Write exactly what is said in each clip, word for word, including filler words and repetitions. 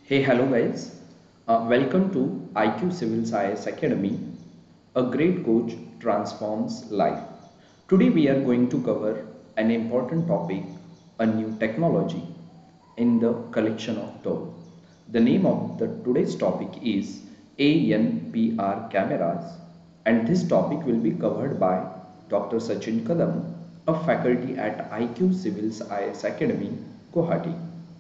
Hey, hello guys. Uh, welcome to I Q Civil Science Academy. A great coach transforms life. Today we are going to cover an important topic, a new technology in the collection of toll. The name of the today's topic is A N P R cameras, and this topic will be covered by Doctor Sachin Kadam, a faculty at I Q Civil Science Academy, Guwahati.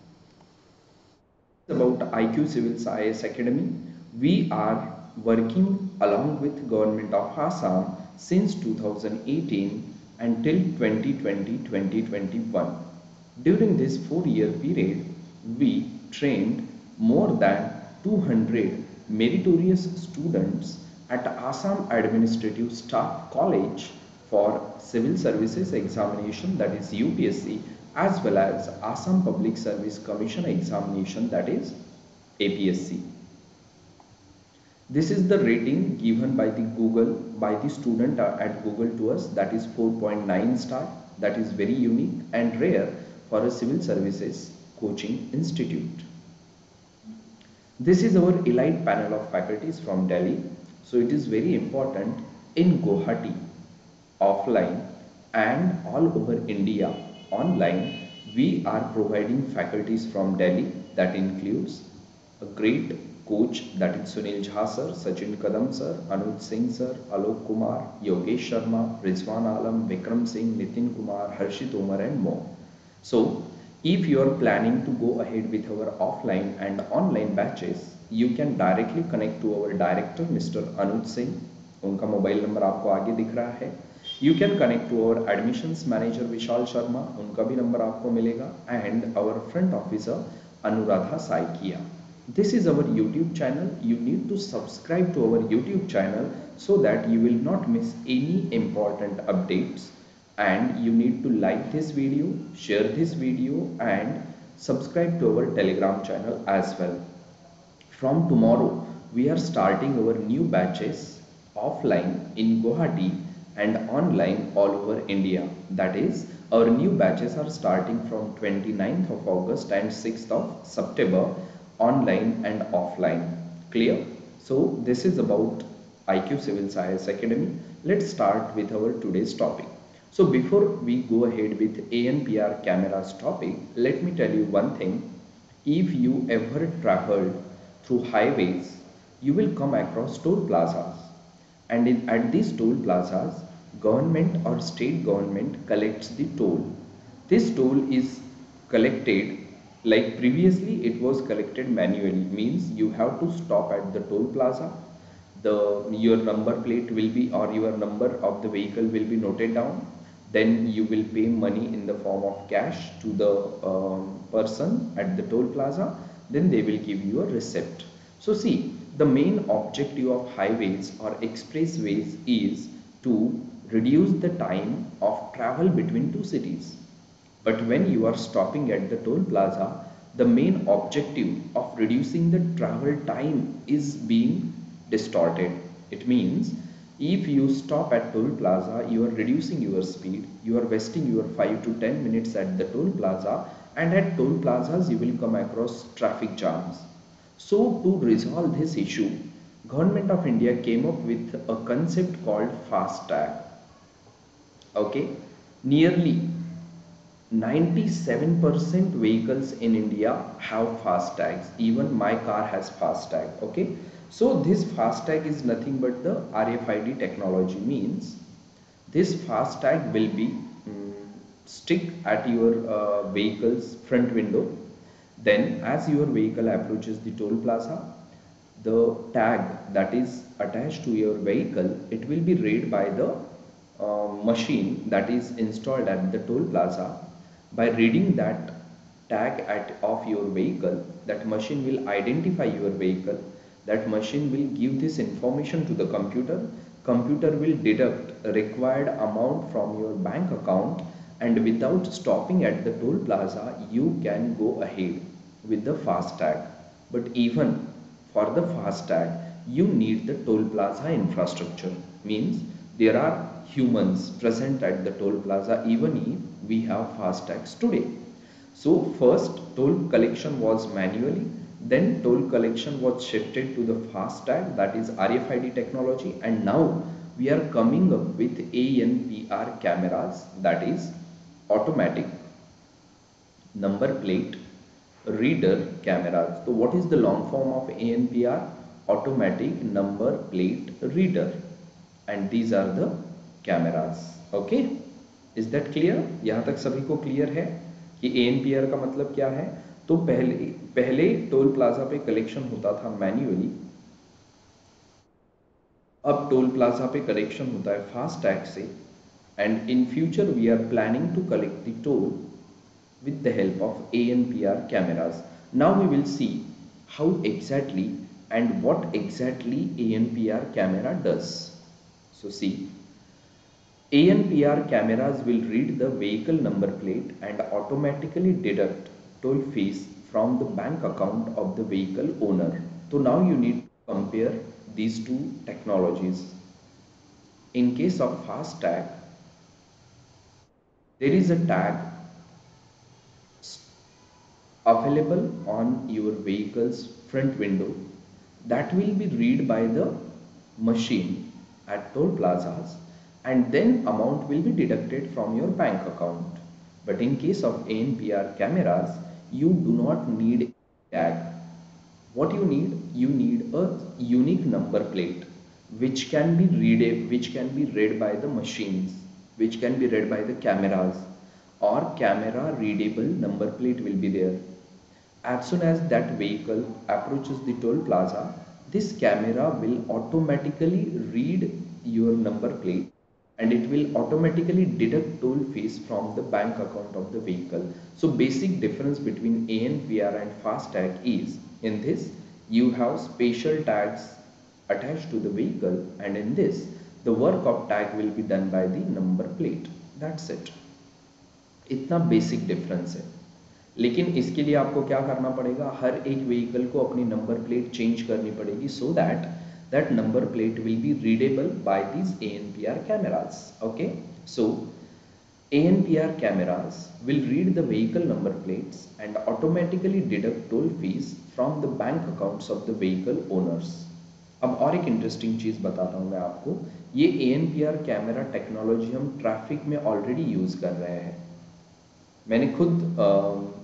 About I Q Civil Science Academy. We are working along with Government of Assam since two thousand eighteen until twenty twenty to twenty twenty-one. During this four-year period, we trained more than two hundred meritorious students at Assam Administrative Staff College for Civil Services Examination, that is U P S C, as well as Assam Public Service Commission Examination, that is A P S C. This is the rating given by the Google, by the student at Google to us, that is four point nine star. That is very unique and rare for a civil services coaching institute. This is our elite panel of faculties from Delhi. So it is very important in Guwahati, offline, and all over India online. We are providing faculties from Delhi, that includes a great coach, that is Sunil Jha sir, Sachin Kadam sir, Anuj Singh sir, Alok Kumar, Yogesh Sharma, Rizwan Alam, Vikram Singh, Nitin Kumar, Harshit Omar, and more. So if you are planning to go ahead with our offline and online batches, you can directly connect to our director Mister Anuj Singh. उनका mobile number आपको आगे दिख रहा है. You can connect to our admissions manager Vishal Sharma. उनका भी number आपको मिलेगा. And our front officer Anuradha Saikia. This is our YouTube channel. You need to subscribe to our YouTube channel so that you will not miss any important updates. And you need to like this video, share this video, and subscribe to our Telegram channel as well. From tomorrow, we are starting our new batches offline in Guwahati and online all over India. That is, our new batches are starting from twenty-ninth of August and sixth of September, online and offline. Clear? So this is about I Q Civil Science Academy. Let's start with our today's topic. So before we go ahead with A N P R cameras topic, let me tell you one thing. If you ever traveled through highways, you will come across toll plazas, and in, at these toll plazas, government or state government collects the toll. This toll is collected, like previously it was collected manually, means you have to stop at the toll plaza. The your number plate will be, or your number of the vehicle will be noted down. Then you will pay money in the form of cash to the um, person at the toll plaza. Then they will give you a receipt. So see, the main objective of highways or expressways is to reduce the time of travel between two cities. But when you are stopping at the toll plaza, the main objective of reducing the travel time is being distorted. It means if you stop at toll plaza, you are reducing your speed, you are wasting your five to ten minutes at the toll plaza, and at toll plazas you will come across traffic jams. So to resolve this issue, Government of India came up with a concept called FASTag. Okay, nearly ninety-seven percent vehicles in India have FASTags. Even my car has FASTag. Okay, so this FASTag is nothing but the R F I D technology, means this FASTag will be um, stick at your uh, vehicle's front window. Then as your vehicle approaches the toll plaza, the tag that is attached to your vehicle, it will be read by the uh, machine that is installed at the toll plaza. By reading that tag at of your vehicle, that machine will identify your vehicle. That machine will give this information to the computer. Computer will deduct a required amount from your bank account, and without stopping at the toll plaza, you can go ahead with the FASTag. But even for the FASTag, you need the toll plaza infrastructure. Means there are humans present at the toll plaza even if we have FASTags today. So first toll collection was manually, Then toll collection was shifted to the FASTag, that is R F I D technology, and now we are coming up with A N P R cameras, that is automatic number plate reader cameras. So what is the long form of A N P R? Automatic number plate reader, and these are the cameras. Okay, is that clear? यहाँ तक सभी को clear है कि A N P R का मतलब क्या है? तो पहले पहले टोल प्लाजा पे कलेक्शन होता था मैन्युअली, अब टोल प्लाजा पे कलेक्शन होता है फास्टैग से, and in future we are planning to collect the toll with the help of A N P R cameras. Now we will see how exactly and what exactly A N P R camera does. So see, A N P R cameras will read the vehicle number plate and automatically deduct toll fees from the bank account of the vehicle owner. So now you need to compare these two technologies. In case of FASTag, there is a tag available on your vehicle's front window that will be read by the machine at toll plazas, and then amount will be deducted from your bank account. But in case of A N P R cameras, you do not need a tag. What you need? You need a unique number plate which can be read which can be read by the machines, which can be read by the cameras, or camera readable number plate will be there. As soon as that vehicle approaches the toll plaza, this camera will automatically read your number plate and it will automatically deduct toll fees from the bank account of the vehicle. So basic difference between A N P R and FASTag is, in this you have special tags attached to the vehicle, and in this the work of tag will be done by the number plate. That's it. इतना basic difference है, लेकिन इसके लिए आपको क्या करना पड़ेगा, हर एक व्हीकल को अपनी नंबर प्लेट चेंज करनी पड़ेगी, so that that number plate will be readable by this A N P R cameras. Okay, so A N P R cameras will read the vehicle number plates and automatically deduct toll fees from the bank accounts of the vehicle owners. अब और एक interesting चीज़ बता रहा हूँ मैं आपको, ये A N P R camera technology हम ट्रैफिक में ऑलरेडी यूज़ कर रहे हैं। मैंने खुद आ,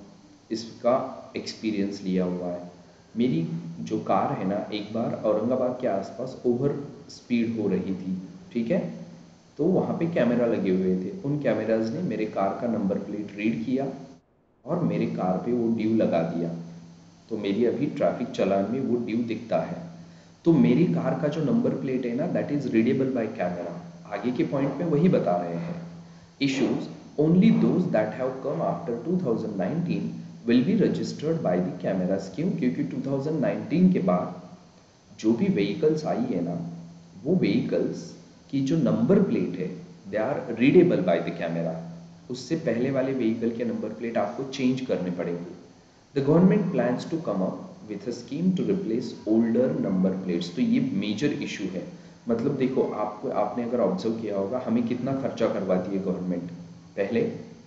इसका एक्सपीरियंस लिया हुआ है। मेरी जो कार है ना, एक बार औरंगाबाद के आसपास ओवर स्पीड हो रही थी, ठीक है, तो वहाँ पे कैमरा लगे हुए थे। उन कैमराज ने मेरे कार का नंबर प्लेट रीड किया और मेरे कार पे वो ड्यू लगा दिया, तो मेरी अभी ट्रैफिक चालान में वो ड्यू दिखता है। तो मेरी कार का जो नंबर प्लेट है ना, that is readable by camera. आगे के पॉइंट में वही बता रहे हैं, issues only those that have come after two thousand nineteen will be registered by the cameras। क्यों? क्योंकि two thousand nineteen के बाद जो भी vehicles आई है ना, वो vehicles की जो नंबर प्लेट है they are readable by the camera. उससे पहले वाले व्हीकल के नंबर प्लेट आपको चेंज करने पड़ेंगे। The government plans to come up with a scheme to replace older number plates. तो ये मेजर इशू है। मतलब देखो, आपको आपने अगर ऑब्जर्व किया होगा, हमें कितना खर्चा करवाती है गवर्नमेंट। पहले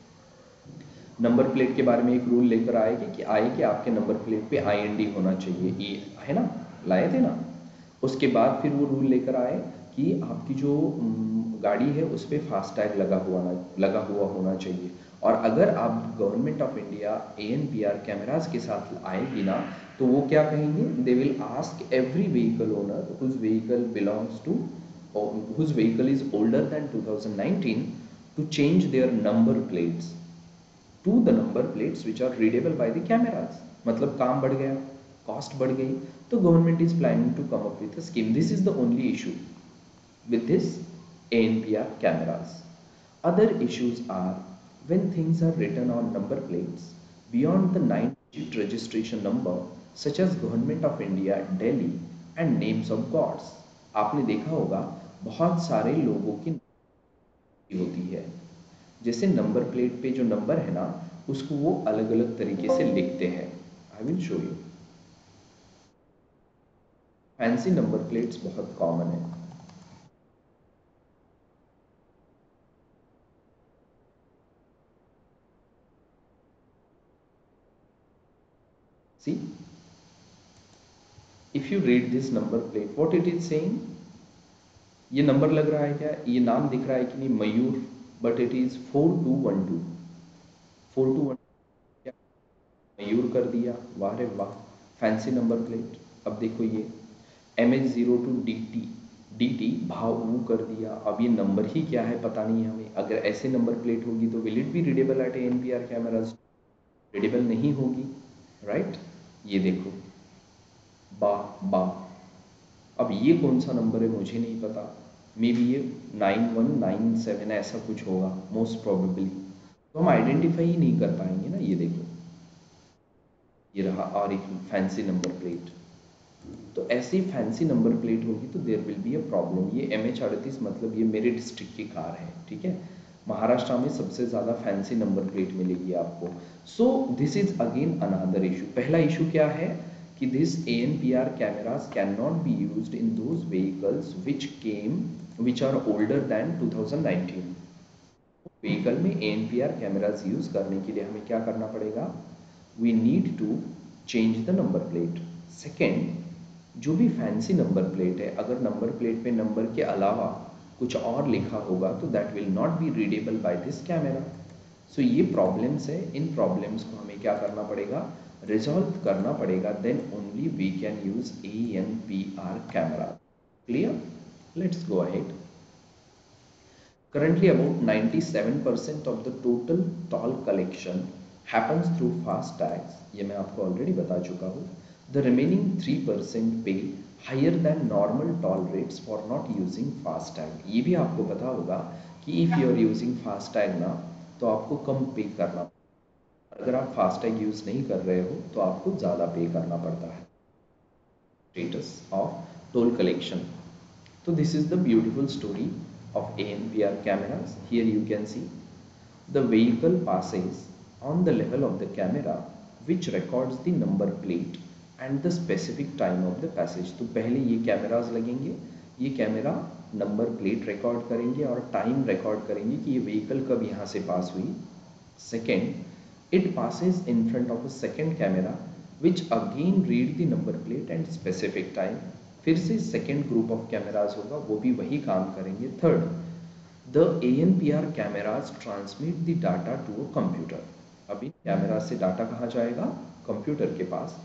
नंबर प्लेट के बारे में एक रूल लेकर आएगी कि आए कि आपके नंबर प्लेट पे आई एन डी होना चाहिए, ये है ना, लाए थे ना। उसके बाद फिर वो रूल लेकर आए कि आपकी जो गाड़ी है उस पर फास्टैग लगा हुआ ना लगा हुआ होना चाहिए। और अगर आप government of India A N P R cameras के साथ आएगी ना, तो वो क्या कहेंगे, they will ask every vehicle owner whose vehicle belongs to whose vehicle is older than two thousand nineteen to change their number plates to the number plates which are readable by the cameras। मतलब काम बढ़ गया, cost बढ़ गई। तो government is planning to come up with a scheme. This is the only issue with this A N P R cameras। Other issues are when things are written on number plates beyond the nine digit registration number, such as Government of India, Delhi and names of gods। आपने देखा होगा बहुत सारे लोगों की होती है, जैसे नंबर प्लेट पे जो नंबर है ना, उसको वो अलग अलग तरीके से लिखते हैं। I will show you. Fancy number plates बहुत कॉमन है। See, if you read this number plate, what it is saying, ये नंबर लग रहा है क्या, ये नाम दिख रहा है कि नहीं, Mayur, but it is four two one two, four two one, क्या मयूर कर दिया, वाह रे वाह, फैंसी नंबर प्लेट। अब देखो ये M H zero two D T, D T भाव वो कर दिया। अब ये नंबर ही क्या है पता नहीं हमें, अगर ऐसे नंबर प्लेट होगी तो will it be readable at A N P R cameras, readable नहीं होगी, राइट। ये देखो बा बा, अब ये कौन सा नंबर है मुझे नहीं पता, मे बी ये नाइन वन नाइन सेवन ऐसा कुछ होगा मोस्ट प्रोबेबली, तो हम आइडेंटिफाई ही नहीं कर पाएंगे ना। ये देखो ये रहा और एक फैंसी नंबर प्लेट, तो ऐसी फैंसी नंबर प्लेट होगी तो there will be a problem. ये एम एच अड़तीस मतलब ये मेरे डिस्ट्रिक्ट की कार है, ठीक है। महाराष्ट्र में सबसे ज़्यादा फैंसी नंबर प्लेट मिलेगी आपको। So this is again another issue. पहला इशू क्या है कि दिस A N P R cameras cannot be used in those vehicles which came which are older than two thousand nineteen. Vehicle में A N P R cameras use करने के लिए हमें क्या करना पड़ेगा, we need to change the number plate. Second, जो भी फैंसी नंबर प्लेट है, अगर नंबर प्लेट पे नंबर के अलावा कुछ और लिखा होगा तो that will not be readable by this camera. So ये प्रॉब्लम्स है, इन प्रॉब्लम्स को हमें क्या करना पड़ेगा, रिजॉल्व करना पड़ेगा, then only we can use A N P R camera. Clear, let's go ahead. Currently, about ninety-seven percent of the total toll collection happens through fast tags. ये मैं आपको already बता चुका हूँ. The remaining three percent pay higher than normal toll rates for not using fast tag. ये भी आपको पता होगा कि if you are using fast tag ना तो आपको कम पे करना, अगर आप फास्ट टैग यूज नहीं कर रहे हो तो आपको ज़्यादा पे करना पड़ता है। Status of toll collection. So this is the beautiful story of A N P R cameras. Here you can see the vehicle passes on the level of the camera which records the number plate and the specific time of the passage. तो पहले ये cameras लगेंगे, ये camera number plate record करेंगे और time record करेंगे कि ये व्हीकल कब यहाँ से पास हुई। Second, it passes in front of a second camera which again read the number plate and specific time. फिर से सेकेंड ग्रुप ऑफ कैमराज होगा, वो भी वही काम करेंगे। Third, the A N P R cameras transmit the data to a computer. अभी camera से डाटा कहाँ जाएगा, कंप्यूटर के पास।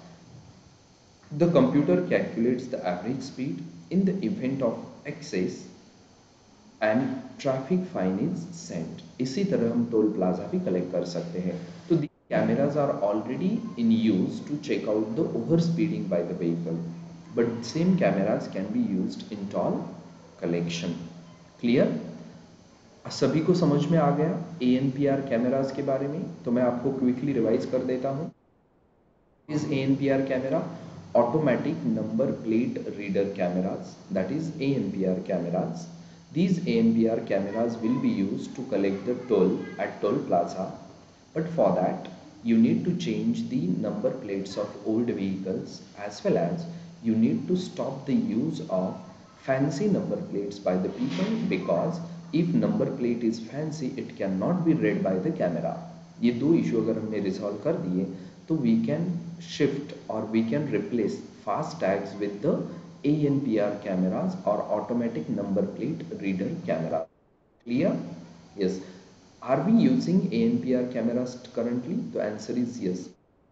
The computer calculates the average speed in the event of excess and traffic fine is sent. इसी तरह हम toll plaza भी कलेक्ट कर सकते हैं। तो the cameras are already in use to check out the over speeding by the vehicle, but same cameras can be used in toll collection. Clear, सभी को समझ में आ गया A N P R cameras के बारे में? तो मैं आपको क्विकली रिवाइज कर देता हूँ। Is A N P R camera automatic number plate reader cameras, that is A N P R cameras. These A N P R cameras will be used to collect the toll at toll plaza, but for that you need to change the number plates of old vehicles, as well as you need to stop the use of fancy number plates by the people, because if number plate is fancy it cannot be read by the camera. ये दो issue अगर हमने resolve कर दिए तो we can shift or we can replace fast tags with the A N P R cameras or automatic number plate reader camera. Clear? Yes. Are we using A N P R cameras currently? The answer is yes.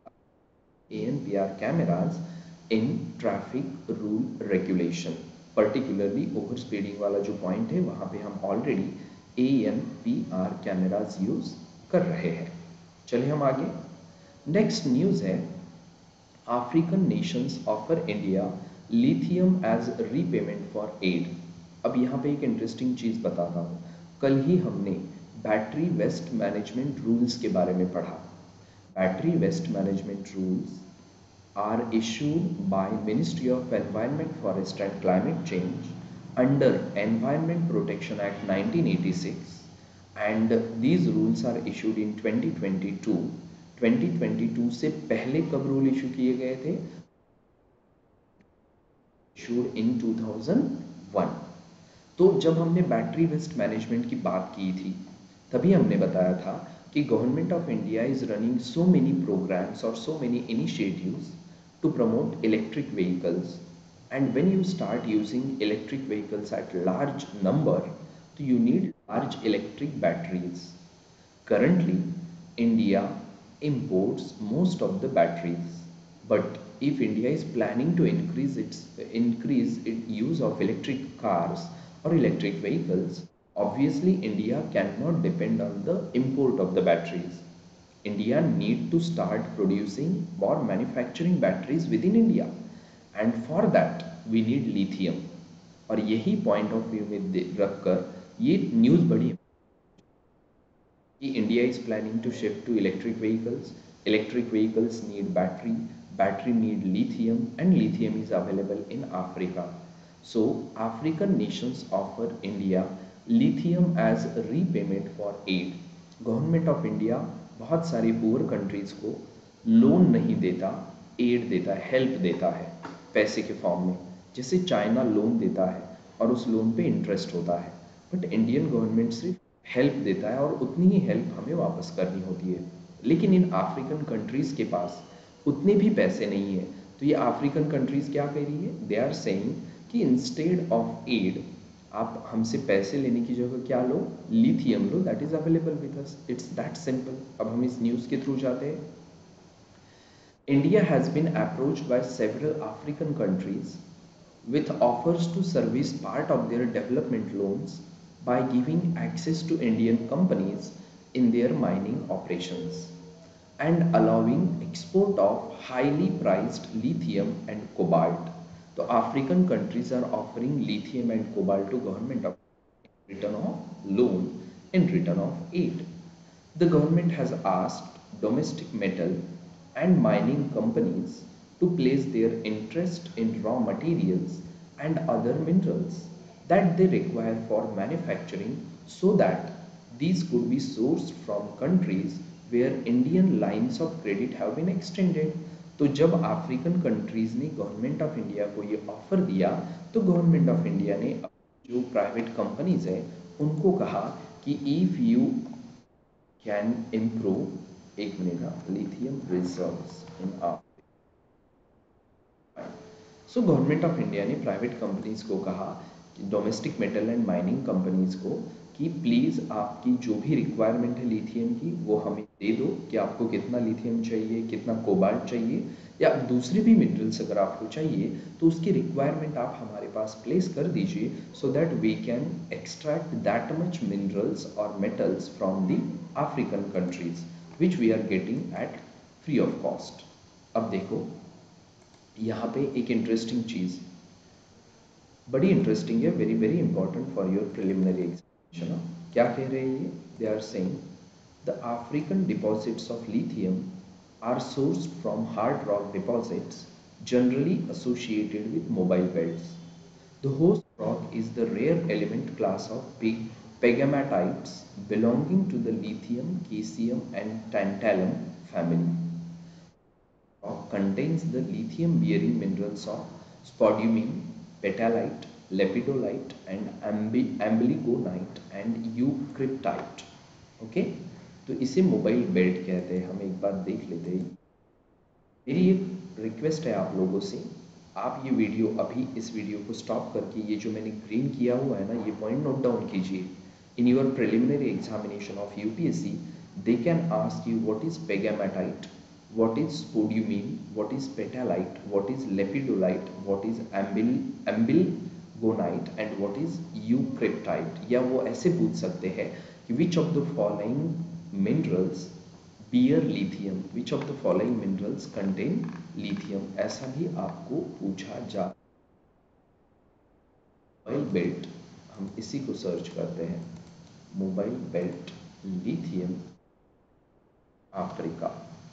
A N P R cameras in traffic rule regulation, particularly over speeding वाला जो point है वहाँ पे हम already A N P R cameras use कर रहे हैं। चलिए हम आगे। नेक्स्ट न्यूज़ है, African nations offer India lithium as repayment for aid. अब यहाँ पे एक इंटरेस्टिंग चीज़ बताता हूँ। कल ही हमने बैटरी वेस्ट मैनेजमेंट रूल्स के बारे में पढ़ा। Battery waste management rules are issued by ministry of environment, forest and climate change under environment protection act nineteen eighty six, and these rules are issued in twenty twenty-two. twenty twenty-two से पहले कब rule issue किए गए थे? issued in two thousand one. तो जब हमने battery waste management की बात की थी तभी हमने बताया था कि government of India is running so many programmes और so many initiatives to promote electric vehicles. And when you start using electric vehicles at large number, so you need large electric batteries. Currently, India imports most of the batteries, but if India is planning to increase its increase its use of electric cars or electric vehicles, obviously India cannot depend on the import of the batteries. India need to start producing or manufacturing batteries within India, and for that we need lithium. और यही point of view में रखकर ये news बड़ी कि India is planning to shift to electric vehicles. Electric vehicles need battery, battery need lithium, and lithium is available in Africa. So African nations offer India lithium as a repayment for aid. Government of India बहुत सारी poor countries को loan नहीं देता, add देता है, help देता है पैसे के फॉर्म में, जैसे चाइना लोन देता है और उस लोन पे इंटरेस्ट होता है, बट इंडियन गवर्नमेंट सिर्फ हेल्प देता है और उतनी ही हेल्प हमें वापस करनी होती है। लेकिन इन अफ्रीकन कंट्रीज़ के पास उतने भी पैसे नहीं है, तो ये अफ्रीकन कंट्रीज़ क्या कह रही है, दे आर सेइंग कि इंस्टेड ऑफ एड आप हमसे पैसे लेने की जगह क्या लो, लिथियम लो, that is available with us, it's that simple. अब हम इस न्यूज़ के थ्रू जाते हैं। India has been approached by several African countries with offers to service part of their development loans by giving access to Indian companies in their mining operations and allowing export of highly priced lithium and cobalt. So African countries are offering lithium and cobalt to government of return of loan in return of aid. The government has asked domestic metal and mining companies to place their interest in raw materials and other minerals that they require for manufacturing, so that these could be sourced from countries where Indian lines of credit have been extended. तो जब African countries ने government of India को ये offer दिया, तो government of India ने जो private companies है उनको कहा कि इफ यू कैन इम्प्रूव, एक मिनट, लिथियम रिजर्व्स इन आप, सो गवर्नमेंट ऑफ इंडिया ने प्राइवेट कंपनीज को कहा कि domestic metal and mining companies को कि प्लीज़ आपकी जो भी रिक्वायरमेंट है लिथियम की वो हमें दे दो, कि आपको कितना लिथियम चाहिए, कितना कोबाल्ट चाहिए, या दूसरी भी मिनरल्स अगर आपको चाहिए तो उसकी रिक्वायरमेंट आप हमारे पास प्लेस कर दीजिए, so that we can extract that much minerals और metals from the African countries which we are getting at free of cost. अब देखो यहाँ पे एक इंटरेस्टिंग चीज़, बड़ी इंटरेस्टिंग है, very very important for your preliminary examination. क्या कह रहे हैं ये, they are saying the African deposits of lithium are sourced from hard rock deposits generally associated with mobile belts. The host rock is the rare element class of big pegamatites belonging to the lithium, caesium and tantalum family. Rock contains the lithium-bearing minerals of spodumene, petalite, lepidolite, and amblygonite and eucryptite. Okay, तो इसे mobile belt कहते हैं। हम एक बार देख लेते हैं। मेरी एक रिक्वेस्ट है आप लोगों से, आप ये वीडियो अभी इस वीडियो को स्टॉप करके ये जो मैंने ग्रीन किया हुआ है ना, ये पॉइंट नोट डाउन कीजिए। In your preliminary examination of UPSC they can ask you what is pegmatite, what is spodumene, what is petalite, what is lepidolite, what is ambil amblygonite and what is eucryptite। या वो ऐसे पूछ सकते हैं कि which of the following minerals bear lithium, which of the following minerals contain lithium, ऐसा भी आपको पूछा जा। मोबाइल बेल्ट, हम इसी को सर्च करते हैं, mobile belt lithium Africa.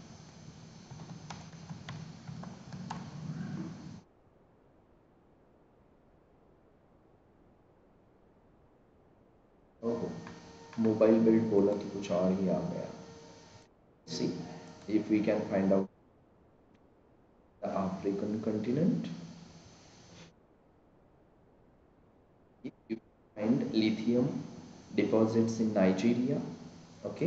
Mobile belt बोला तो कुछ और ही आ गया। See if we can find out the African continent, you find lithium deposits in Nigeria, okay,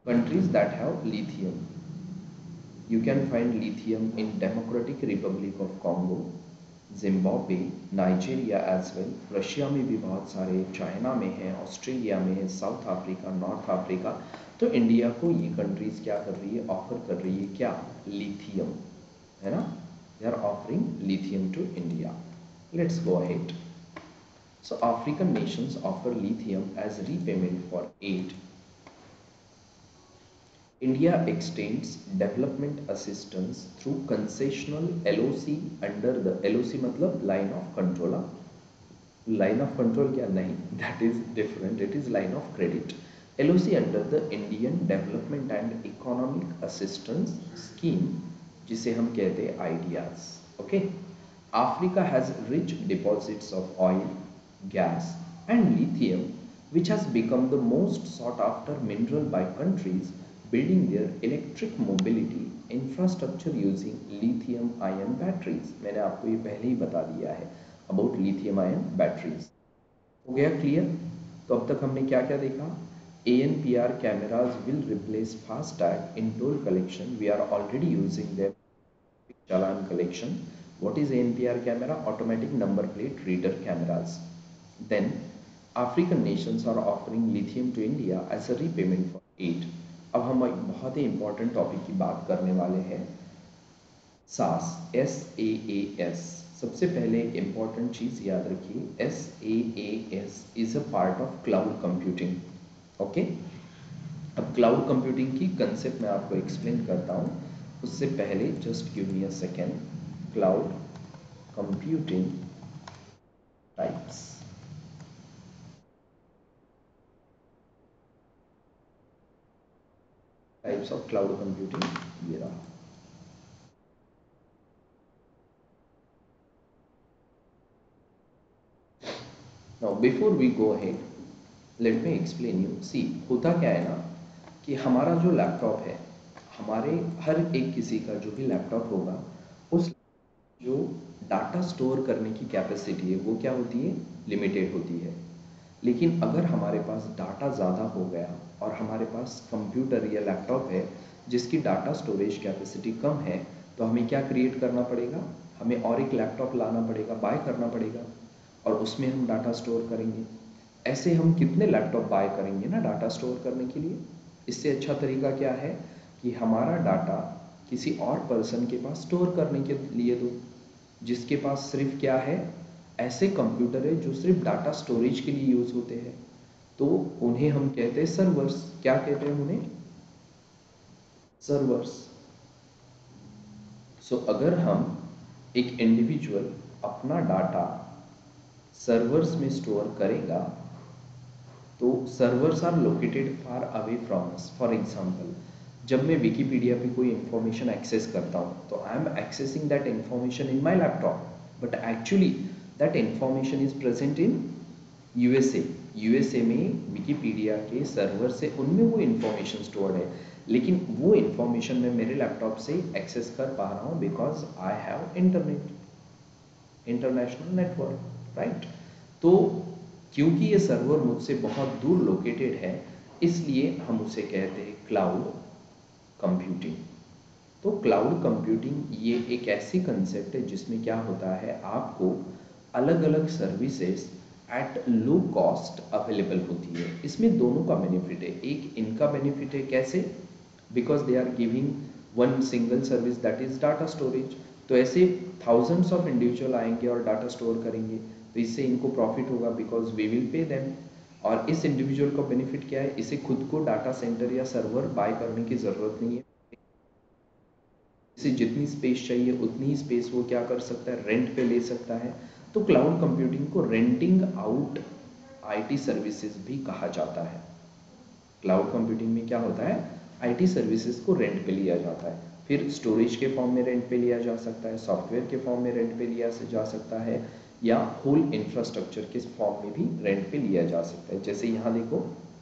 Countries that have lithium. You can find lithium in Democratic Republic of Congo, Zimbabwe, Nigeria as well, Russia में भी बहुत सारे, China में है, Australia में है, south Africa, north Africa. तो India को ये कंट्रीज क्या कर रही है, ऑफर कर रही है क्या, लिथियम, है ना, they are offering lithium to India. Let's go ahead. So African nations offer lithium as repayment for aid. India extends development assistance through concessional L O C under the L O C मतलब line of control। line of control क्या, नहीं, that is different, it is line of credit। L O C under the Indian Development and Economic Assistance Scheme, जिसे हम कहते हैं ideas. Okay, Africa has rich deposits of oil, gas and lithium which has become the most sought after mineral by countries building their electric mobility infrastructure using lithium ion batteries। मैंने आपको ये पहले ही बता दिया है अबाउट lithium ion batteries। हो गया clear? तो अब तक हमने क्या क्या देखा? A N P R cameras will replace FASTag in toll collection। We are already using them in challan collection। What is A N P R camera? Automatic number plate reader cameras। Then African nations are offering lithium to India as a repayment for aid। अब हम एक बहुत ही important topic की बात करने वाले हैं, सास, एस ए ए एस। सबसे पहले एक इंपॉर्टेंट चीज याद रखिए, S A A S is a part of cloud computing. Okay, अब क्लाउड कंप्यूटिंग की कंसेप्ट मैं आपको एक्सप्लेन करता हूँ, उससे पहले just give me a second. Cloud computing types. Types of cloud computing, ये रहा। Now before we go ahead, let me explain you। See, होता क्या है ना कि हमारा जो लैपटॉप है, हमारे हर एक किसी का जो भी लैपटॉप होगा, उस जो डाटा स्टोर करने की कैपेसिटी है वो क्या होती है, लिमिटेड होती है। लेकिन अगर हमारे पास डाटा ज़्यादा हो गया और हमारे पास कंप्यूटर या लैपटॉप है जिसकी डाटा स्टोरेज कैपेसिटी कम है, तो हमें क्या क्रिएट करना पड़ेगा, हमें और एक लैपटॉप लाना पड़ेगा, बाय करना पड़ेगा, और उसमें हम डाटा स्टोर करेंगे। ऐसे हम कितने लैपटॉप बाय करेंगे ना डाटा स्टोर करने के लिए। इससे अच्छा तरीका क्या है कि हमारा डाटा किसी और पर्सन के पास स्टोर करने के लिए दो, जिसके पास सिर्फ क्या है, ऐसे कंप्यूटर है जो सिर्फ डाटा स्टोरेज के लिए यूज होते हैं, तो उन्हें हम कहते हैं सर्वर्स। क्या कहते हैं उन्हें, सर्वर्स। सो so, अगर हम एक इंडिविजुअल अपना डाटा सर्वर्स में स्टोर करेगा, तो servers are located far away from us. For example, जब मैं विकीपीडिया पे कोई इंफॉर्मेशन एक्सेस करता हूँ, तो I am accessing that information in my laptop, but actually that information is present in USA. USA में विकीपीडिया के सर्वर से उनमें वो इंफॉर्मेशन स्टोर्ड है, लेकिन वो इंफॉर्मेशन मैं मेरे लैपटॉप से एक्सेस कर पा रहा हूँ because I have internet, international network, right. तो क्योंकि ये सर्वर मुझसे बहुत दूर लोकेटेड है, इसलिए हम उसे कहते हैं क्लाउड कंप्यूटिंग। तो क्लाउड कंप्यूटिंग ये एक ऐसी कंसेप्ट है जिसमें क्या होता है, आपको अलग अलग services at low cost available होती है। इसमें दोनों का बेनिफिट है, एक इनका बेनिफिट है कैसे, because they are giving one single service that is data storage. तो ऐसे थाउजेंड्स ऑफ इंडिविजुअल आएंगे और डाटा स्टोर करेंगे, तो इससे इनको प्रॉफिट होगा because we will pay them. और इस इंडिविजुअल का बेनिफिट क्या है, इसे खुद को डाटा सेंटर या सर्वर बाय करने की ज़रूरत नहीं है, इसे जितनी स्पेस चाहिए उतनी ही स्पेस वो क्या कर सकता है, रेंट पे ले सकता है। तो क्लाउड कंप्यूटिंग को रेंटिंग आउट आईटी सर्विसेज भी कहा जाता है। क्लाउड कंप्यूटिंग में क्या होता है, आईटी सर्विसेज को रेंट पे लिया जाता है, फिर स्टोरेज के फॉर्म में रेंट पे लिया जा सकता है, सॉफ्टवेयर के फॉर्म में रेंट पे लिया जा सकता है, या होल इंफ्रास्ट्रक्चर के फॉर्म में भी रेंट पे लिया जा सकता है। जैसे यहाँ देखो,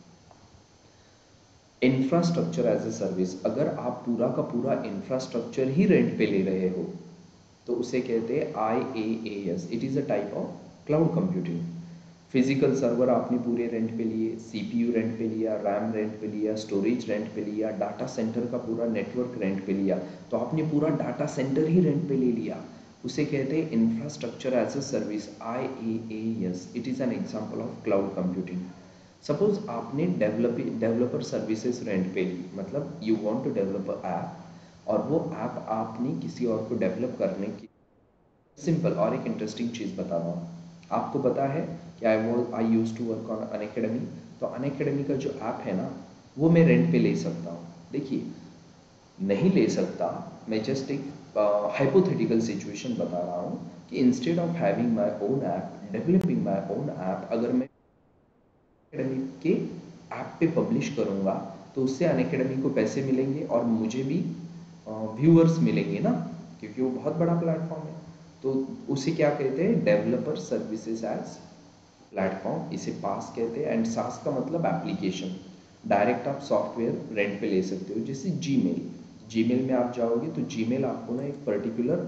इंफ्रास्ट्रक्चर एज ए सर्विस, अगर आप पूरा का पूरा इंफ्रास्ट्रक्चर ही रेंट पे ले रहे हो तो उसे कहते हैं I A A S, it is a type of cloud computing. Physical server आपने पूरे रेंट पे लिए, सीपीयू रेंट पे लिया, रैम रेंट पे लिया, स्टोरेज रेंट पे लिया, डाटा सेंटर का पूरा नेटवर्क रेंट पे लिया, तो आपने पूरा डाटा सेंटर ही रेंट पे ले लिया। उसे कहते हैं infrastructure as a service, I A A S. It is an example of cloud computing. Suppose आपने डेवलप डेवलपर सर्विसेज रेंट पे ली, मतलब you want to develop a app, और वो ऐप आपने किसी और को डेवलप करने की, सिंपल और एक इंटरेस्टिंग चीज़ बता रहा हूँ। आपको पता है कि I was I use to work on Unacademy, तो अनअकैडमी का जो ऐप है ना, वो मैं रेंट पे ले सकता हूँ। देखिए, नहीं ले सकता, मैं जस्ट एक हाइपोथेटिकल सिचुएशन बता रहा हूँ कि instead of having my own app, developing my own app, अगर मैं अनअकैडमी के ऐप पे पब्लिश करूँगा तो उससे अनअकैडमी को पैसे मिलेंगे और मुझे भी व्यूअर्स मिलेंगे ना, क्योंकि वो बहुत बड़ा प्लेटफॉर्म है। तो उसे क्या कहते हैं, डेवलपर सर्विसेज एज प्लेटफॉर्म, इसे पास कहते हैं। एंड सास का मतलब एप्लीकेशन, डायरेक्ट आप सॉफ्टवेयर रेंट पे ले सकते हो। जैसे जीमेल, जीमेल में आप जाओगे तो जीमेल आपको ना एक पर्टिकुलर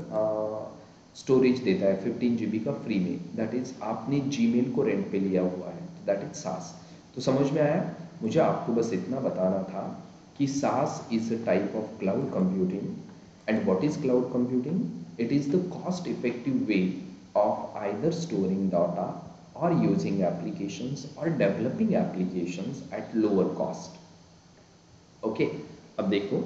स्टोरेज देता है फिफ्टीन जी बी का फ्री में, दैट इज आपने जीमेल को रेंट पे लिया हुआ है, दैट इज सास। तो समझ में आया? मुझे आपको बस इतना बताना था कि SaaS is a type of cloud computing. And what is cloud computing? It is the cost effective way of either storing data or using applications or developing applications at lower cost. Okay, अब देखो,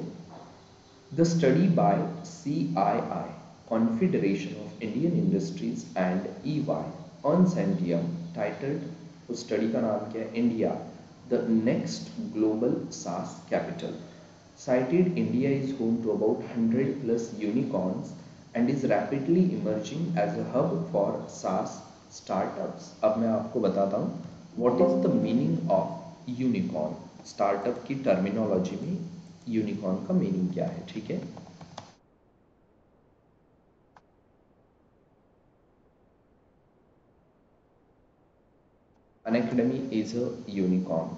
the study by C I I, Confederation of Indian Industries, and E Y, Ernst and Young, titled उस study का नाम क्या है, India the next global SaaS capital, cited India is home to about one hundred plus unicorns and is rapidly emerging as a hub for SaaS startups. अब मैं आपको बताता हूँ what is the meaning of unicorn. Startup की terminology में unicorn का meaning क्या है, ठीक है? Unacademy is a unicorn.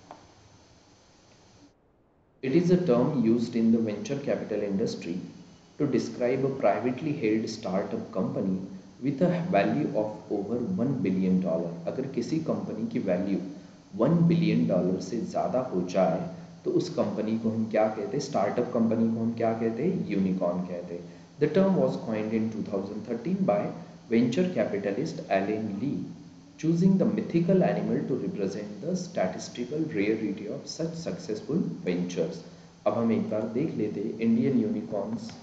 It is a term used in the venture capital industry to describe a privately held startup company with a value of over one billion dollar. अगर किसी company की value one billion dollar से ज़्यादा हो जाए तो उस company को हम क्या कहते हैं, स्टार्टअप कंपनी को हम क्या कहते हैं, यूनिकॉर्न कहते हैं। The term was coined in two thousand thirteen by venture capitalist Alan Lee, choosing the mythical animal to represent the statistical rarity of such successful ventures. अब हम एक बार देख लेते Indian unicorns.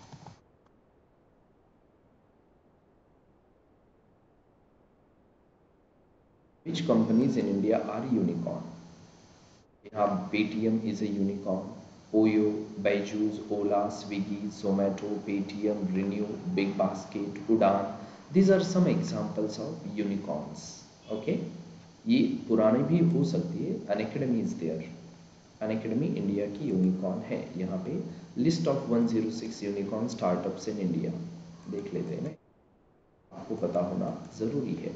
Which companies in India are unicorn? यहाँ Paytm is a unicorn, OYO, Byju's, Ola, Swiggy, Zomato, Paytm, ReNew, Big Basket, Udaan, these are some examples of unicorns. Okay, ये पुरानी भी हो सकती है। Unacademy is there, Unacademy India की unicorn है। यहाँ पे list of one oh six unicorn startups in India देख लेते हैं ना, आपको पता होना जरूरी है।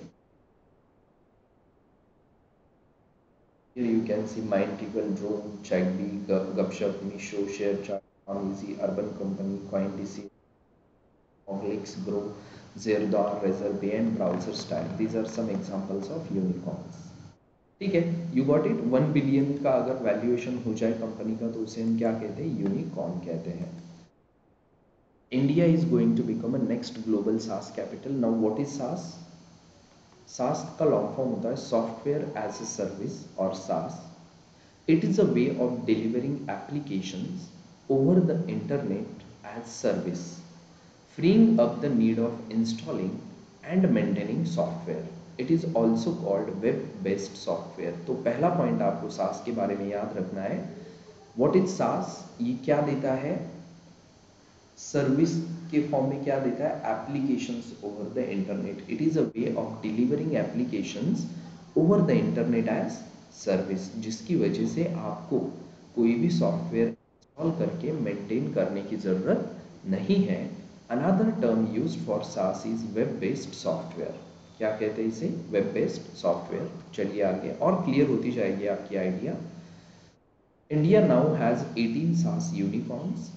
Here you can see Mindtickle, Drone, Checkbee, Gupshup, Misho, ShareChat, Easy, Urban Company, CoinDC, Oglix, Grow, Zerdor, Razorpay, and Browser Style. These are some examples of unicorns. ठीक है, you got it. One billion का अगर valuation हो जाए company का तो उसे हम क्या कहते हैं, यूनिकॉर्न कहते हैं। India is going to become a next global SaaS capital. Now what is SaaS? SaaS का लॉन्ग फॉर्म होता है सॉफ्टवेयर एज ए सर्विस और सास। It is a way of delivering applications over the internet as service, freeing up the need of installing and maintaining software. It is also called web-based software. तो पहला point आपको सास के बारे में याद रखना है। What is सास? ये क्या देता है? सर्विस के फॉर्म में क्या देता है? Applications over the internet. It is a way of delivering applications over the internet as service, जिसकी वजह से आपको कोई भी सॉफ्टवेयर इंस्टॉल करके मेंटेन करने की ज़रूरत नहीं है। Another term used for SaaS is web based software. क्या कहते हैं इसे? Web based software. चलिए आगे और क्लियर होती जाएगी आपकी idea. India now has eighteen SaaS unicorns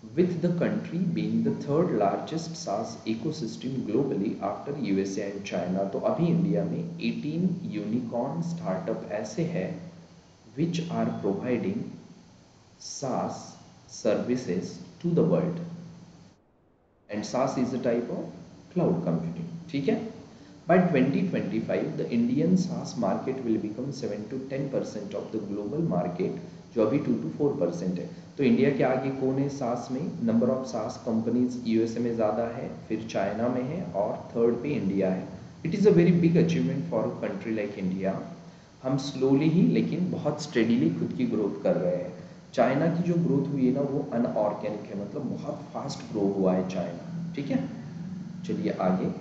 with the country being the third largest SaaS ecosystem globally after U S A and China। तो अभी इंडिया में eighteen यूनिकॉर्न स्टार्टअप ऐसे हैं which are providing SaaS services to the world, and SaaS is a type of cloud computing। ठीक है। By twenty twenty-five, the Indian SaaS market will become seven to ten percent of the global market, जो अभी two to four percent है। तो India के आगे कौन है SaaS में? Number of SaaS companies USA में ज़्यादा है, फिर चाइना में है, और थर्ड पे इंडिया है। It is a very big achievement for a country like India. हम स्लोली ही लेकिन बहुत स्टेडीली खुद की ग्रोथ कर रहे हैं। चाइना की जो ग्रोथ हुई है ना वो अनऑर्गेनिक है, मतलब बहुत फास्ट ग्रो हुआ है चाइना। ठीक है, चलिए आगे।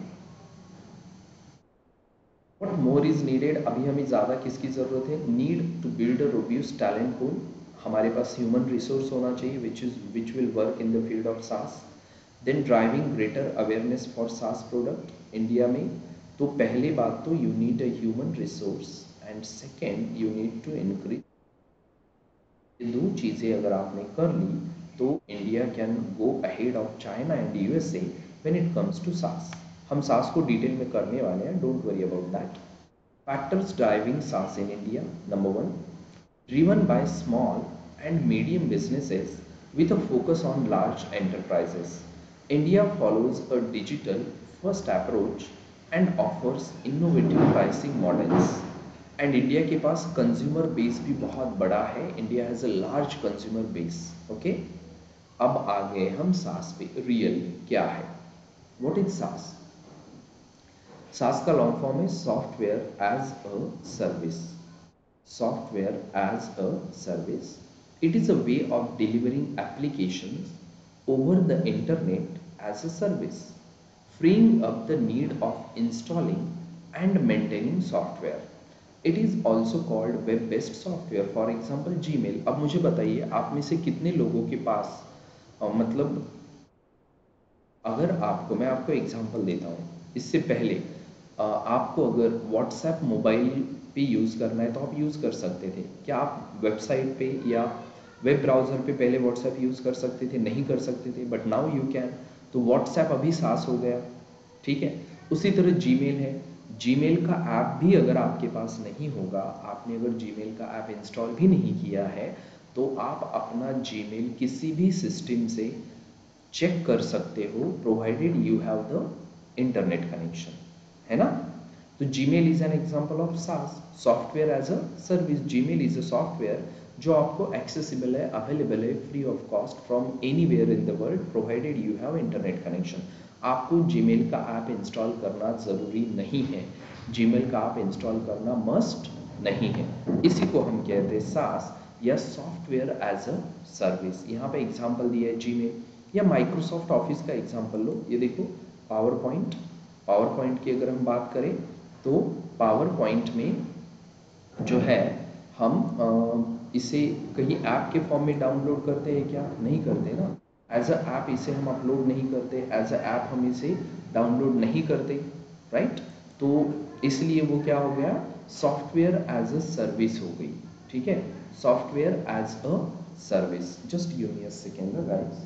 वट मोर इज नीडेड, अभी हमें ज़्यादा किसकी ज़रूरत है? Need to build a robust talent pool. हमारे पास ह्यूमन रिसोर्स होना चाहिए which is which will work in the field of SaaS. Then driving greater awareness for SaaS product India में। तो पहले बात तो you need a human resource, and second you need to increase. ये दो चीज़ें अगर आपने कर ली तो India can go ahead of China and USA when it comes to SaaS. हम सास को डिटेल में करने वाले हैं, don't worry about that. Factors driving SaaS in India, number one, driven by small and medium businesses with a focus on large enterprises. India follows a digital first approach and offers innovative pricing models. And India के पास consumer base भी बहुत बड़ा है। India has a large consumer base. Okay, अब आ गए हम सास पे। रियल क्या है? What is SaaS? सास का लॉन्ग फॉर्म है software as a service. Software as a service. It is a way of delivering applications over the internet as a service, freeing up the need of installing and maintaining software. It is also called web-based software. For example, Gmail। अब मुझे बताइए आप में से कितने लोगों के पास अ, मतलब अगर आपको, मैं आपको एग्जांपल देता हूँ। इससे पहले आ, आपको अगर व्हाट्सएप मोबाइल पे यूज़ करना है तो आप यूज़ कर सकते थे। क्या आप वेबसाइट पे या वेब ब्राउज़र पे पहले व्हाट्सएप यूज़ कर सकते थे? नहीं कर सकते थे, बट नाउ यू कैन। तो व्हाट्सएप अभी सास हो गया। ठीक है, उसी तरह जीमेल है। जीमेल का ऐप भी अगर आपके पास नहीं होगा, आपने अगर जीमेल का ऐप इंस्टॉल भी नहीं किया है, तो आप अपना जीमेल किसी भी सिस्टम से चेक कर सकते हो, provided you have the internet connection, है ना। तो Gmail is an example of SaaS, software as a service. Gmail is a software जो आपको एक्सेसिबल है, अवेलेबल है, free of cost from anywhere in the world, provided you have internet connection. आपको Gmail का app install करना ज़रूरी नहीं है, जीमेल का ऐप इंस्टॉल करना मस्ट नहीं है। इसी को हम कहते हैं सास या सॉफ्टवेयर एज अ सर्विस। यहाँ पे एग्जांपल दिया है जीमेल, या माइक्रोसॉफ्ट ऑफिस का एग्जांपल लो। ये देखो पावर पॉइंट। पावर पॉइंट की अगर हम बात करें तो पावर पॉइंट में जो है हम आ, इसे कहीं ऐप के फॉर्म में डाउनलोड करते हैं क्या? नहीं करते ना। एज अ ऐप इसे हम अपलोड नहीं करते, एज अ ऐप हम इसे डाउनलोड नहीं करते, राइट। तो इसलिए वो क्या हो गया? सॉफ्टवेयर एज अ सर्विस हो गई। ठीक है, software as a service. Just give me a second guys.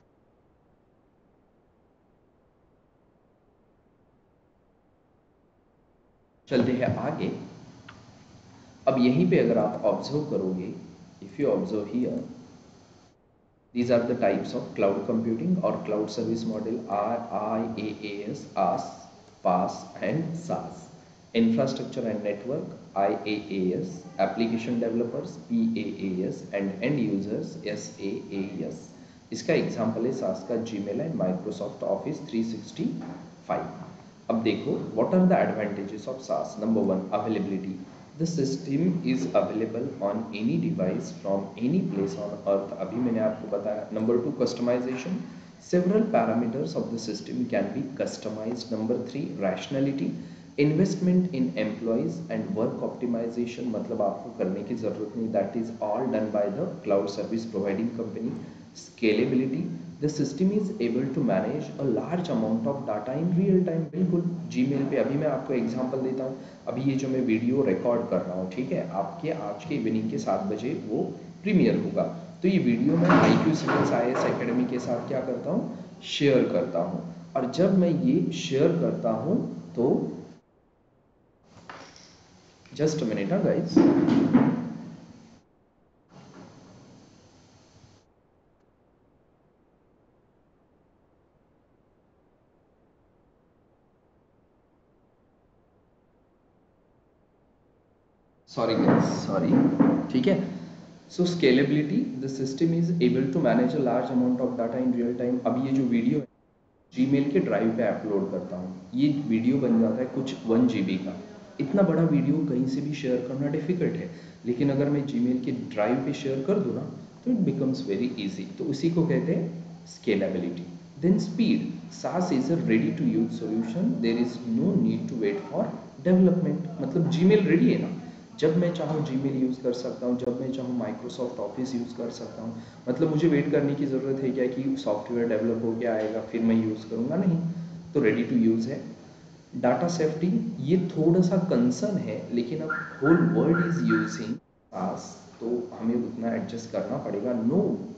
चलते हैं आगे। अब यहीं पे अगर आप ऑब्जर्व करोगे, if you observe here, these are the types of cloud computing or cloud service model are IaaS, AAS, PaaS and SaaS. Infrastructure and network IaaS, application developers PaaS and end users SaaS. इसका example है SaaS का Gmail and Microsoft Office three sixty five. अब देखो what are the advantages of SaaS. Number one, availability. The system is available on any device from any place on earth। अभी मैंने आपको बताया। Number two, customization. Several parameters of the system can be customized। Number three, rationality। Investment in employees and work optimization, मतलब आपको करने की ज़रूरत नहीं, that is all done by the cloud service providing company। Scalability, the system is able to manage a large amount of data in real time। बिल्कुल, Gmail पे अभी मैं आपको एग्जांपल देता हूँ। अभी ये जो मैं वीडियो रिकॉर्ड कर रहा हूँ, ठीक है, आपके आज के इवनिंग के सात बजे वो प्रीमियर होगा। तो ये वीडियो मैं I Q Civils I A S academy के साथ क्या करता हूँ, शेयर करता हूँ। और जब मैं ये शेयर करता हूँ तो just a minute guys, sorry guys, sorry, ठीक है। So scalability, the system is able to manage a large amount of data in real time. अब ये जो वीडियो है जीमेल के ड्राइव पे अपलोड करता हूँ, ये वीडियो बन जाता है कुछ वन जीबी का। इतना बड़ा वीडियो कहीं से भी शेयर करना डिफिकल्ट है, लेकिन अगर मैं जीमेल के ड्राइव पे शेयर कर दूँ ना तो इट बिकम्स वेरी इजी। तो उसी को कहते हैं scalability. Then speed, SaaS is a ready to use solution, there is no need to wait for development. मतलब जीमेल रेडी है ना, जब मैं चाहूँ जीमेल यूज़ कर सकता हूँ, जब मैं चाहूँ माइक्रोसॉफ्ट ऑफिस यूज़ कर सकता हूँ। मतलब मुझे वेट करने की ज़रूरत है क्या कि सॉफ्टवेयर डेवलप हो गया आएगा फिर मैं यूज़ करूँगा, नहीं, तो रेडी टू यूज़ है। डाटा सेफ्टी, ये थोड़ा सा कंसर्न है, लेकिन अब होल वर्ल्ड इज यूजिंग सास, तो हमें उतना एडजस्ट करना पड़ेगा। No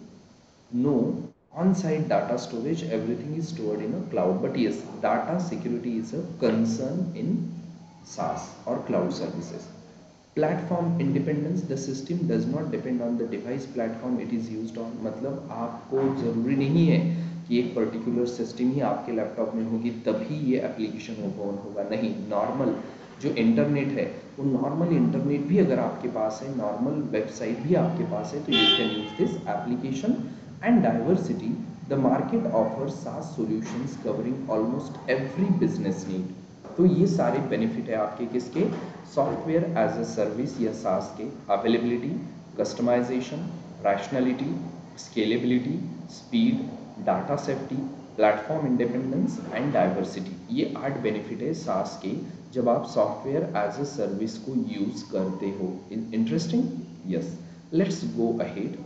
no on site data storage, everything is stored in a cloud, but yes data security is a concern in SaaS और cloud services. Platform independence, the system does not depend on the device platform it is used on. मतलब आपको ज़रूरी नहीं है कि एक particular system ही आपके laptop में होगी तभी ये एप्लीकेशन ओपन होगा, नहीं। नॉर्मल जो इंटरनेट है वो नॉर्मल इंटरनेट भी अगर आपके पास है, नॉर्मल वेबसाइट भी आपके पास है, तो you can use this application. And diversity, the market offer SaaS solutions covering almost every business need. तो ये सारे बेनिफिट है आपके किसके, सॉफ्टवेयर एज अ सर्विस या सास के। Availability, customization, rationality, scalability, speed, data safety, platform independence and diversity, ये आठ बेनिफिट है सास के जब आप सॉफ्टवेयर एज अ सर्विस को यूज करते हो। Interesting, yes, let's go ahead,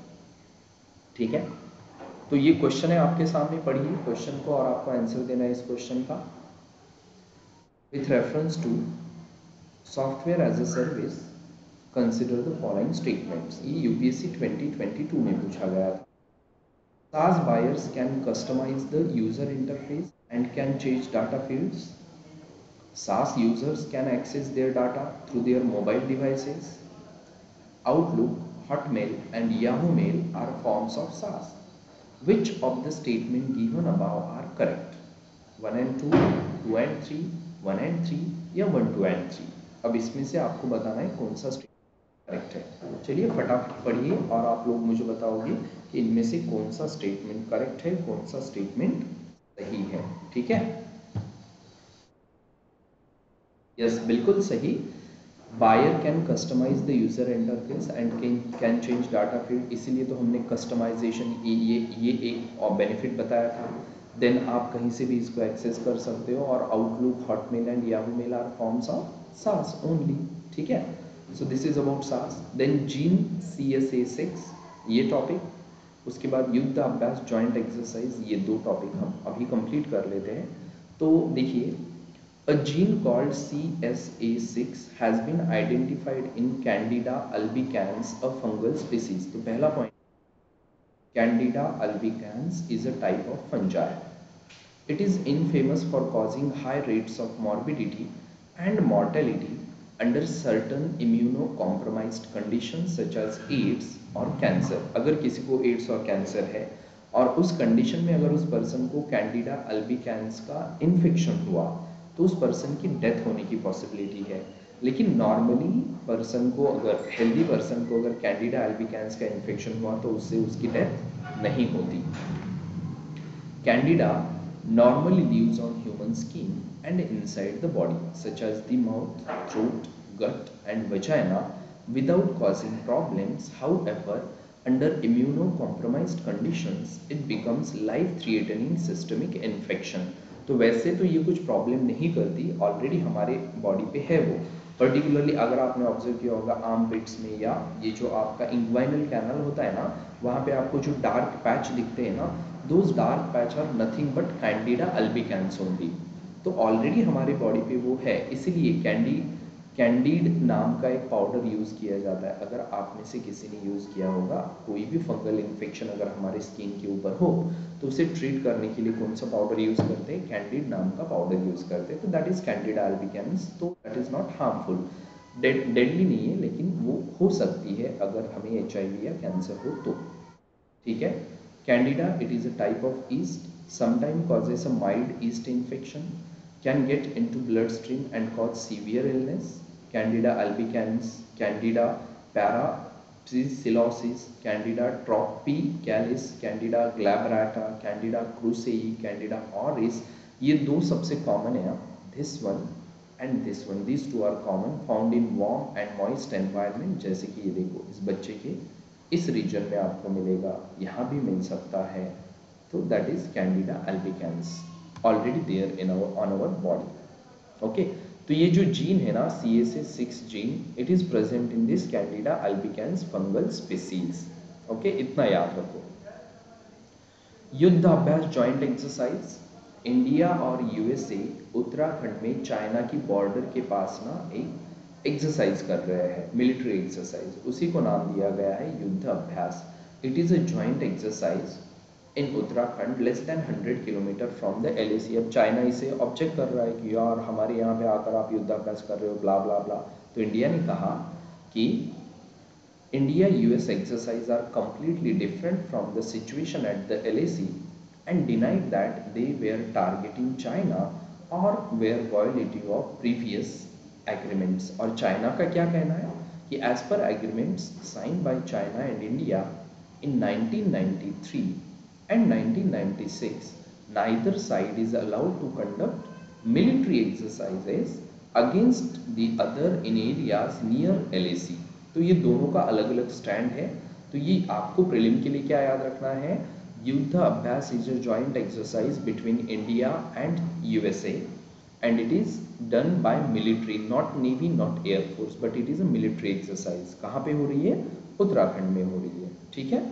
ठीक है। तो ये क्वेश्चन है आपके सामने, पढ़िए क्वेश्चन को और आपको आंसर देना है इस क्वेश्चन का। With reference to software as a service, consider the following statements। ये U P S C twenty twenty-two में पूछा गया था। SaaS buyers can customize the user interface and can change data fields. SaaS users can access their data through their mobile devices. Outlook, Hotmail, and Yahoo Mail are forms of SaaS. Which of the statement given above are correct? One and two, two and three, one and three या one two and three. अब इसमें से आपको बताना है कौन सा statement correct है। चलिए फटाफट पढ़िए और आप लोग मुझे बताओगे कि इनमें से कौन सा स्टेटमेंट करेक्ट है, कौन सा स्टेटमेंट सही है, ठीक है। यस, बिल्कुल सही। Buyer can customize the user interface and can change data field, इसीलिए तो हमने कस्टमाइजेशन ये ये ये एक और बेनिफिट बताया था। देन आप कहीं से भी इसको एक्सेस कर सकते हो। और Outlook, Hotmail and Yahoo mail are forms of SaaS only, ठीक है। So this is about SaaS. Then gene C S A six ये टॉपिक, उसके बाद युद्ध अभ्यास जॉइंट एक्सरसाइज, ये दो टॉपिक हम अभी कंप्लीट कर लेते हैं। तो देखिए, a gene called C S A six has been identified in Candida albicans, a fungal species। तो पहला point, Candida albicans is a type of fungi. It is infamous for causing high rates of morbidity and mortality under certain immunocompromised conditions such as AIDS और cancer. अगर किसी को ads और cancer है और उस कंडीशन में अगर उस पर्सन को कैंडिडा अल्बिकैंस का इन्फेक्शन हुआ तो उस पर्सन की डेथ होने की पॉसिबिलिटी है। लेकिन नॉर्मली पर्सन को, अगर हेल्दी पर्सन को अगर कैंडिडा अल्बिकैंस का इन्फेक्शन हुआ तो उससे उसकी डेथ नहीं होती। Candida normally lives on human skin and inside the body such as the mouth, throat, gut and vagina without causing problems. However, under immunocompromised conditions it becomes life threatening systemic infection। तो वैसे तो ये कुछ problem नहीं करती, already हमारे body पे है वो। पर्टिकुलरली अगर आपने ऑब्जर्व किया होगा आर्म पिट्स में, या ये जो आपका इंग्वाइनल कैनल होता है ना, वहाँ पे आपको जो डार्क पैच दिखते हैं ना, those dark patch are nothing but Candida albicans only. तो ऑलरेडी हमारे बॉडी पे वो है, इसीलिए कैंडी कैंडिड नाम का एक पाउडर यूज़ किया जाता है। अगर आप में से किसी ने यूज़ किया होगा, कोई भी फंगल इन्फेक्शन अगर हमारे स्किन के ऊपर हो तो उसे ट्रीट करने के लिए कौन सा पाउडर यूज़ करते हैं? कैंडिड नाम का पाउडर यूज़ करते हैं। तो दैट इज़ कैंडिडा अल्बिकेंस। तो that is not harmful, deadly नहीं है, लेकिन वो हो सकती है अगर हमें एच आई वी या कैंसर हो तो। ठीक है। Candida, it is a type of yeast, sometime causes a mild yeast infection, can get into bloodstream and cause severe illness. Candida albicans, Candida parapsilosis, Candida tropicalis, Candida glabrata, Candida krusei, Candida auris, ये दो सबसे common है। This one and this one, this two are common, found in warm and moist environment. जैसे कि ये देखो, इस बच्चे के इस रीजन में आपको मिलेगा, यहाँ भी मिल सकता है। तो that is Candida albicans, already there in our on our body. Okay, तो ये जो जीन है ना, C S A six gene, it is present in this Candida albicans fungal species. Okay, इतना याद रखो। Yudh Abhyas joint exercise, India और USA Uttarakhand में चाइना की बॉर्डर के पास ना एक एक्सरसाइज कर रहे हैं, मिलिट्री एक्सरसाइज, उसी को नाम दिया गया है Yudh Abhyas. It is a joint exercise in Uttarakhand less than hundred kilometre from the L A C. अब चाइना इसे ऑब्जेक्ट कर रहा है कि यार हमारे यहाँ पे आकर आप युद्ध अभ्यास कर रहे हो, ब्ला ब्ला ब्ला। तो इंडिया ने कहा कि India-U S exercises are completely different from the situation at the L A C and denied that they were targeting China or were violating of previous agreements. और चाइना का क्या कहना है कि as per agreements signed by China and India in nineteen ninety-three and nineteen ninety-six, neither side is allowed to conduct military exercises against the other in areas near L A C. तो ये दोनों का अलग अलग stand है। तो ये आपको प्रीलिम के लिए क्या याद रखना है? Yudh Abhyas is a joint exercise between India and USA and it is done by military, not navy, not air force, but it is a military exercise. कहाँ पे हो रही है? उत्तराखंड में हो रही है। ठीक है।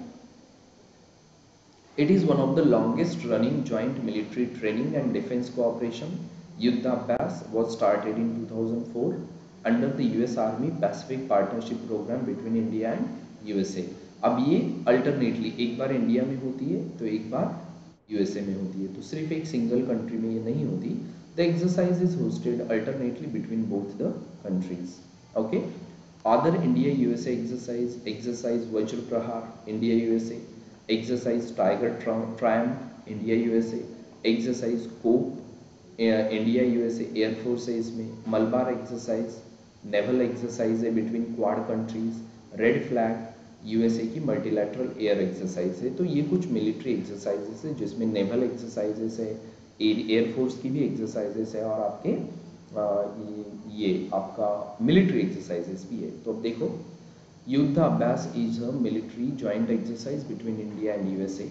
It is one of the longest running joint military training and defense cooperation. Yuddha Abhyas was started in two thousand four under the U S Army Pacific Partnership Program between India and U S A. अब ये alternately एक बार India में होती है तो एक बार USA में होती है, तो सिर्फ एक सिंगल कंट्री में ये नहीं होती। The exercise is hosted alternately between both the countries. Okay, other India USA exercise, exercise Vajra Prahar India USA, exercise Tiger Triumph India USA, exercise Cope India USA, air force है इसमें, मलबार एक्सरसाइज नेवल एक्सरसाइज है between Quad countries, Red Flag USA की multilateral air exercise है। तो ये कुछ military exercises है जिसमें नेवल एक्सरसाइजेस है, एयरफोर्स की भी एक्सरसाइजेस है और आपके आ, ये, ये आपका मिलिट्री एक्सरसाइजेस भी है। तो अब देखो, युद्ध अभ्यास is a military joint exercise between India and U S A.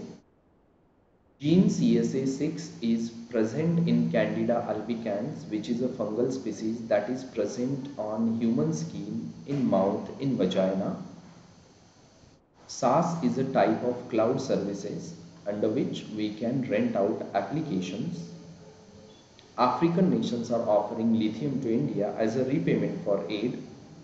Gene C S A six is present in Candida albicans, which is a fungal species that is present on human skin, in mouth, in vagina. SaaS is a type of cloud services under which we can rent out applications. African nations are offering lithium to India as a repayment for aid.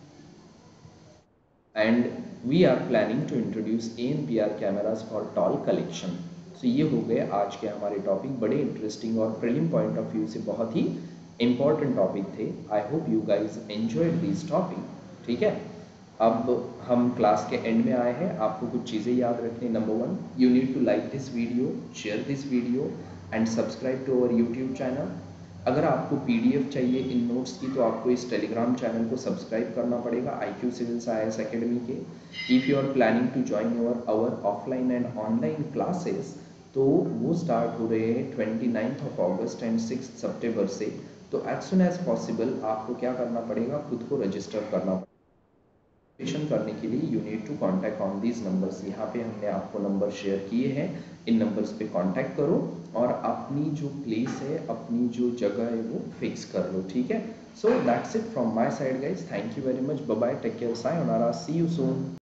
And we are planning to introduce A N P R cameras for toll collection. So ये हो गए आज के हमारे topic, बड़े interesting और prelim point of view से बहुत ही इंपॉर्टेंट टॉपिक थे। I hope you guys enjoyed this topic. ठीक है, अब हम क्लास के एंड में आए हैं। आपको कुछ चीज़ें याद रखनी। Number one, you need to like this video, share this video and subscribe to our YouTube channel. अगर आपको पीडीएफ चाहिए इन नोट्स की तो आपको इस टेलीग्राम चैनल को सब्सक्राइब करना पड़ेगा, I Q Civil Science Academy के। If you are planning to join your our offline and online classes, तो वो स्टार्ट हो रहे हैं twenty ninth of August and six सितंबर से। तो एज सुन एज पॉसिबल आपको क्या करना पड़ेगा? खुद को रजिस्टर करना पड़ेगा। करने के लिए you need to contact on these numbers. यहाँ पे हमने आपको नंबर शेयर किए हैं, इन नंबर्स पे कांटेक्ट करो और अपनी जो प्लेस है, अपनी जो जगह है वो फिक्स कर लो। ठीक है, so that's it from my side guys. Thank you very much, bye bye, take care, sayonara, see you soon.